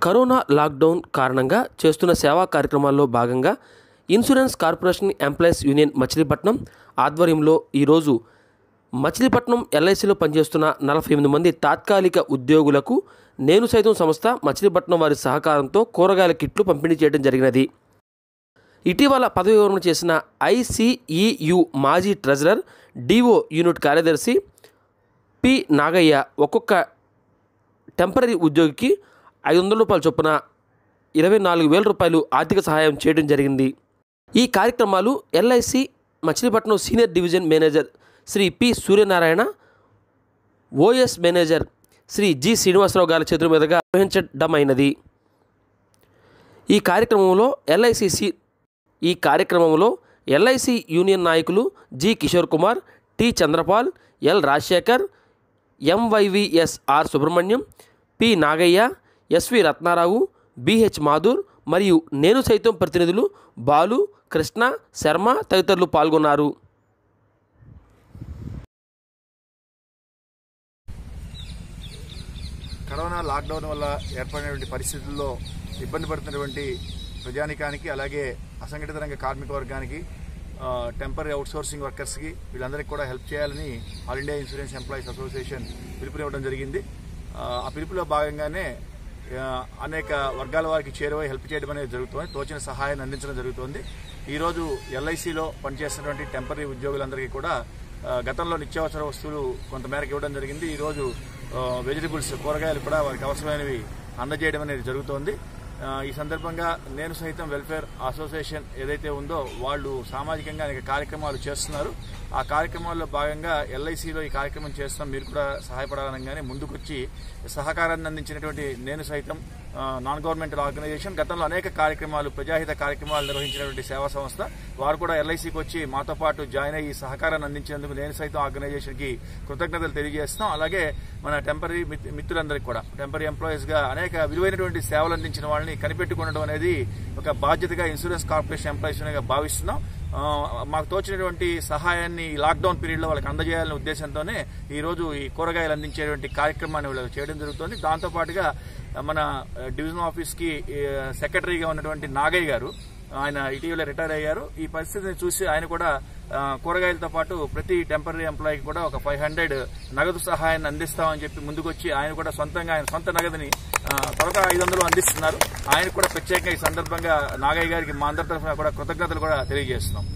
Corona lockdown కారణంగా చేస్తున్న సేవా కార్యక్రమాల్లో భాగంగా insurance corporation employees union Machilipatnam ఆధ్వర్యంలో ఈరోజు మచిలీపట్నం ఎల్ఐసిలో పనిచేస్తున్న 48 మంది తాత్కాలిక ఉద్యోగులకు నేను సైతం సంస్థ మచిలీపట్నం వారి సహకారంతో కూరగాయల కిట్లు పంపిణీ చేయడం జరిగినది. ఇటీవల పదవి విరమణ చేసిన ఐసిఈయు మాజీ ట్రెజరర్ డిఓ యూనిట్ కార్యదర్శి పి నాగయ్య ఒక్కొక్క టెంపరీ ఉద్యోగికి 500 రూపాయల చొప్పున 24,000 రూపాయలు ఆర్థిక సహాయం చేయడం జరిగింది. ఈ కార్యక్రమాలు LIC Machilipatnam senior division manager Shri P Suryanarayana, OS manager Shri G Srinivasarao గారి చేతుల మీదుగా నిర్వహించడమైనది. ఈ కార్యక్రమంలో ఎల్ఐసి యూనియన్ నాయకులు G Kishore Kumar, T Chandrapal, L Rajasekhar, MYVS R Subrahmanyam, P Nagayya, SV Ratnarao, BH Madhur మరియు నేను సైతం ప్రతినిధులు బాలు, కృష్ణ, శర్మ తదితరులు పాల్గొన్నారు. కరోనా లాక్డౌన్ వల్ల ఏర్పడినటువంటి పరిస్థితుల్లో ఇబ్బంది పడుతున్నటువంటి ప్రజానికానికి, అలాగే అసంఘటిత రంగ కార్మిక వర్గానికి, టెంపరీ అవుట్సోర్సింగ్ వర్కర్స్కి వీళ్ళందరికీ కూడా హెల్ప్ చేయాలని all India insurance employees association పిలుపునివ్వడం జరిగింది. ఆ పిలుపులో భాగంగానే అనేక వర్గాల వారికి చేరువై హెల్ప్ చేయడం అనేది జరుగుతుంది. తోచిన సహాయాన్ని అందించడం జరుగుతుంది. ఈరోజు ఎల్ఐసిలో పనిచేస్తున్నటువంటి టెంపరీ ఉద్యోగులందరికీ కూడా గతంలో నిత్యావసర వస్తువులు కొంతమేరకు ఇవ్వడం జరిగింది. ఈరోజు వెజిటబుల్స్, కూరగాయలు కూడా వారికి అవసరమైనవి అందజేయడం అనేది జరుగుతోంది. ఈ సందర్భంగా నేను సైతం వెల్ఫేర్ అసోసియేషన్ ఏదైతే ఉందో వాళ్ళు సామాజికంగా అనేక కార్యక్రమాలు చేస్తున్నారు. ఆ కార్యక్రమాల్లో భాగంగా ఎల్ఐసిలో ఈ కార్యక్రమం చేస్తాం, మీరు కూడా సహాయపడాలనగానే ముందుకొచ్చి సహకారాన్ని అందించినటువంటి నేను సైతం నాన్ గవర్నమెంటల్ ఆర్గనైజేషన్, గతంలో అనేక కార్యక్రమాలు, ప్రజాహిత కార్యక్రమాలు నిర్వహించినటువంటి సేవా సంస్థ, వారు కూడా ఎల్ఐసికి వచ్చి మాతో పాటు జాయిన్ అయ్యి సహకారాన్ని అందించినందుకు నేను సైతం ఆర్గనైజేషన్కి కృతజ్ఞతలు తెలియజేస్తాం. అలాగే మన టెంపరీ మిత్రులందరికీ కూడా, టెంపరీ ఎంప్లాయీస్గా అనేక విలువైనటువంటి సేవలు అందించిన వాళ్ళని కనిపెట్టుకోవడం అనేది ఒక బాధ్యతగా ఇన్సూరెన్స్ కార్పొరేషన్ ఎంప్లాయీస్గా భావిస్తున్నాం. మాకు తోచినటువంటి సహాయాన్ని ఈ లాక్డౌన్ పీరియడ్లో వాళ్ళకి అందజేయాలనే ఉద్దేశంతోనే ఈరోజు ఈ కూరగాయలు అందించేటువంటి కార్యక్రమాన్ని వాళ్ళు చేయడం జరుగుతుంది. దాంతోపాటుగా మన డివిజన్ ఆఫీస్కి సెక్రటరీగా ఉన్నటువంటి నాగయ్య గారు, ఆయన ఇటీవల రిటైర్ అయ్యారు. ఈ పరిస్థితిని చూసి ఆయన కూడా కూరగాయలతో పాటు ప్రతి టెంపరీ ఎంప్లాయీకి కూడా ఒక 500 నగదు సహాయాన్ని అందిస్తామని చెప్పి ముందుకొచ్చి ఆయన కూడా సొంతంగా ఆయన సొంత నగదుని త్వరగా 500 అందిస్తున్నారు. ఆయన కూడా ప్రత్యేకంగా ఈ సందర్భంగా నాగయ్య గారికి మా అందరి తరఫున కూడా కృతజ్ఞతలు కూడా తెలియజేస్తున్నాం.